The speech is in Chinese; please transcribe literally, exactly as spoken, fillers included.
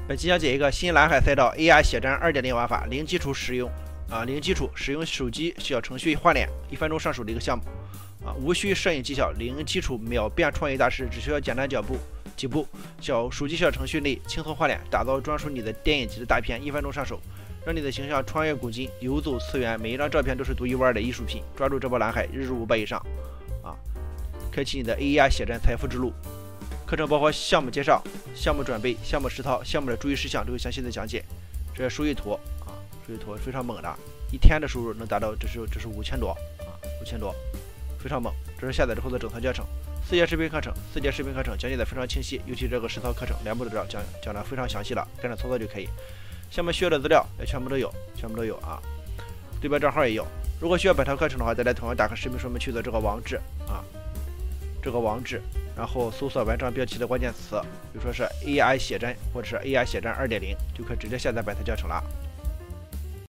本期讲解一个新蓝海赛道 A I 血战 二点零 玩法，零基础使用啊，零基础使用手机小程序换脸，一分钟上手的一个项目啊，无需摄影技巧，零基础秒变创业大师，只需要简单脚步几步，小手机小程序内轻松换脸，打造专属你的电影级的大片，一分钟上手，让你的形象穿越古今，游走次元，每一张照片都是独一无二的艺术品。抓住这波蓝海，日入五百以上啊，开启你的 A I 血战财富之路。课程包括项目介绍、项目准备、项目实操、项目的注意事项都有详细的讲解。这是收益图啊，收益图非常猛的，一天的收入能达到这是这是五千多啊，五千多，非常猛。这是下载之后的整套教程，四节视频课程，四节视频课程讲解的非常清晰，尤其这个实操课程两步都讲讲的非常详细了，跟着操作就可以。项目需要的资料也全部都有，全部都有啊，对标账号也有。如果需要本套课程的话，再来同样打开视频说明区的这个网址啊，这个网址。然后搜索文章标题的关键词，比如说是 A I 写真或者是 A I 写真 二点零，就可以直接下载本套教程了。